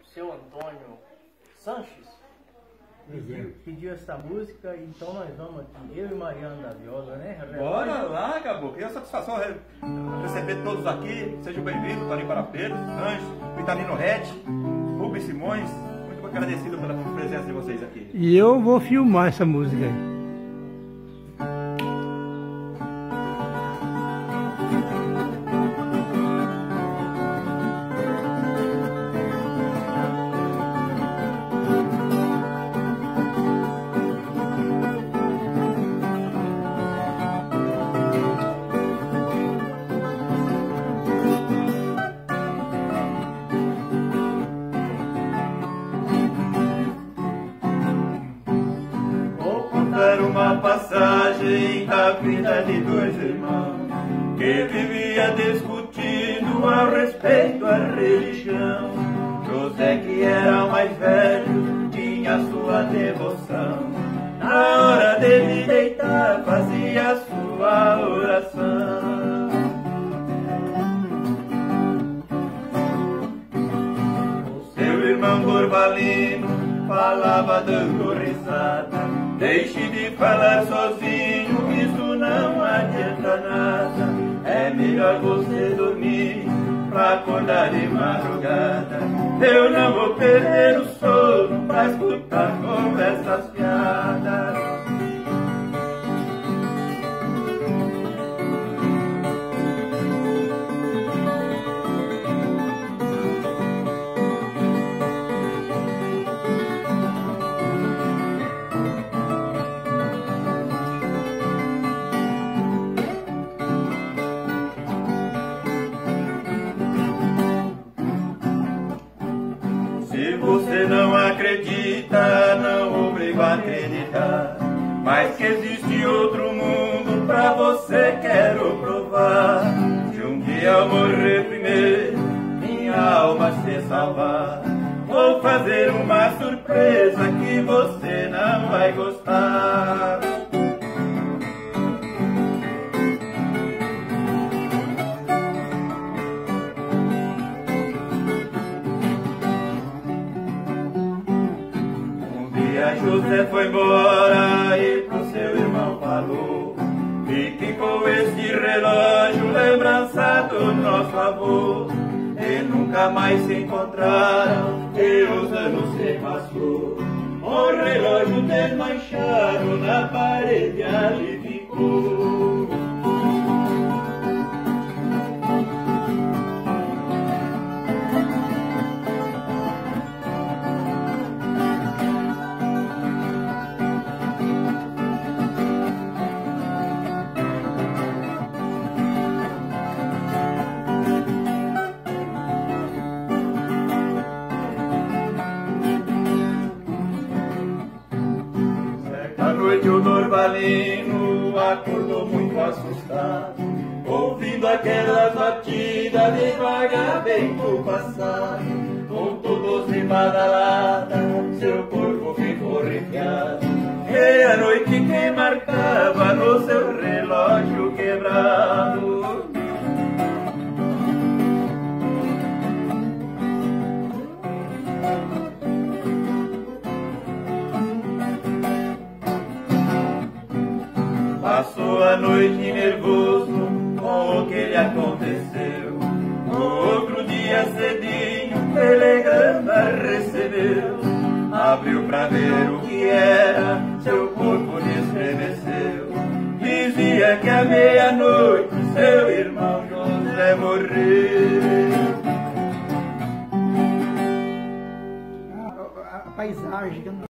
seu Antônio Sanches pediu essa música, então nós vamos aqui, eu e Mariano da Viola, né? Bora lá, Caboclo. Que satisfação receber todos aqui. Sejam bem-vindos, Toninho Parapeiro, Sanches, Vitalino Red, Rubens Simões. Muito agradecido pela presença de vocês aqui. E eu vou filmar essa música aí. Uma passagem da vida de dois irmãos que vivia discutindo ao respeito à religião. José, que era o mais velho, tinha sua devoção. Na hora dele deitar, fazia sua oração. O seu irmão Dorvalino falava dando risada: deixe de falar sozinho, isso não adianta nada. É melhor você dormir pra acordar de madrugada. Eu não vou perder o sono pra escutar conversas fiadas. Se você não acredita, não obrigo a acreditar, mas que existe outro mundo pra você quero provar. Se um dia eu morrer primeiro, minha alma se salvar, vou fazer uma surpresa que você não vai gostar. José foi embora e pro seu irmão falou: fique com este relógio, lembrança do nosso avô. E nunca mais se encontraram e os anos se passou. O relógio desmanchado na parede ali ficou. À noite o Dorvalino acordou muito assustado, ouvindo aquelas batidas devagar bem pro passado. Voltou doce badalada, seu corpo ficou arrepiado, e a noite que marcava no seu relógio quebrado. Passou a noite nervoso com o que lhe aconteceu. No outro dia cedinho, telegrama recebeu. Abriu pra ver o que era, seu corpo estremeceu. Dizia que à meia-noite seu irmão José morreu. A paisagem